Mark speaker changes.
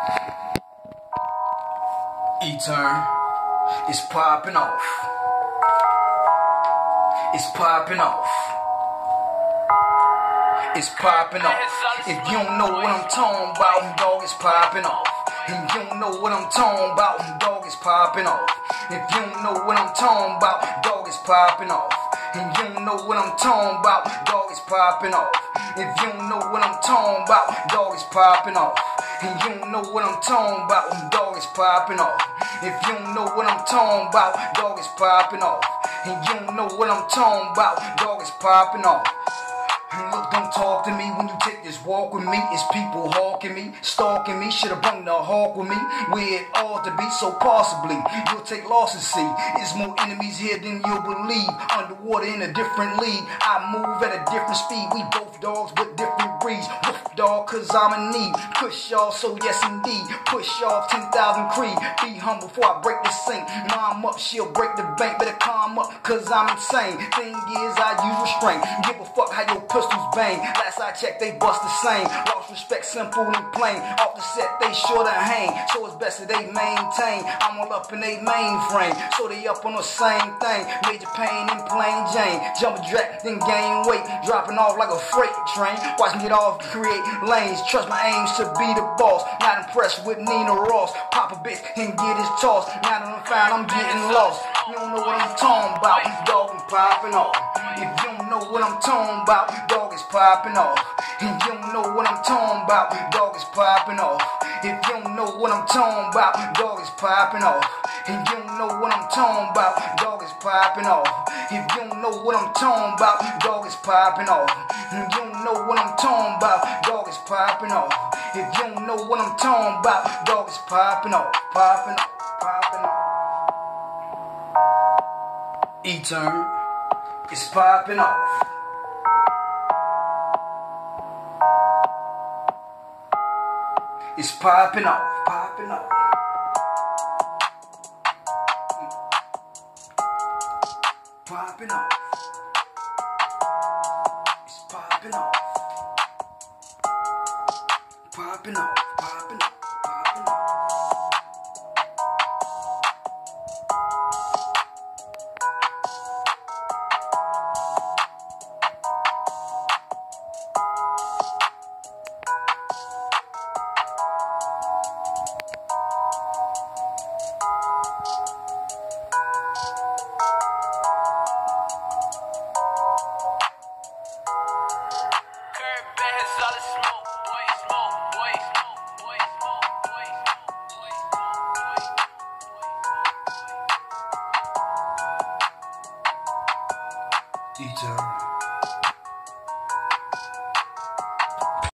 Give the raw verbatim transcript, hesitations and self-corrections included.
Speaker 1: E-turn, it's popping off. It's popping off. It's popping off. If you don't know what I'm talking about, dog, it's popping off. And you don't know what I'm talking about, dog, it's popping off. If you don't know what I'm talking about, dog, it's popping off. And you don't know what I'm talking about, dog, it's popping off. If you don't know what I'm talking about, dog, it's popping off. And you don't know what I'm talking about, dog, it's popping off. If you don't know what I'm talking about, dog, it's popping off. And you don't know what I'm talking about, dog, it's popping off. And look, don't talk to me when you take this walk with me. It's people hawking me, stalking me. Should've brought the hawk with me, where it ought to be. So possibly you'll take losses. See, it's more enemies here than you'll believe. Underwater in a different league, I move at a different speed. We both dogs but different breeds. Woof dog, cause I'm in need. Push y'all, so yes indeed. Push off ten thousand creed. Be humble before I break the sink. Mom up, she'll break the bank. Better calm up, cause I'm insane. Thing is, I use restraint. Give a fuck how your pistols bang. Last I checked, they bust the same. Lost respect, simple and plain. Off the set, they sure to hang. So it's best that they maintain. I'm all up in they mainframe, so they up on the same thing. Major pain in plain Jane. Jump a jack, then gain weight. Dropping off like a freight train. Watch me get off, create lanes. Trust my aims to be the boss. Not impressed with Nina Ross. Pop a bitch and get his toss. Now that I'm found, I'm getting lost. You don't know what I'm talking about, dog, I'm popping off. If you don't know what I'm talking about, dog, is popping off. And you don't know what I'm talking about, dog, is popping off. If you don't know what I'm talking about, dog, is popping off. And you don't know what I'm talking about, dog, is popping off. If you don't know what I'm talking about, dog, is popping off. And you don't know what I'm talking about, dog, is popping off. If you don't know what I'm talking about, dog, is popping off, popping off, popping off. E-turn, it's popping off. It's popping off, popping off. Popping off. It's popping off. Popping off, popping off, popping off. E-turn.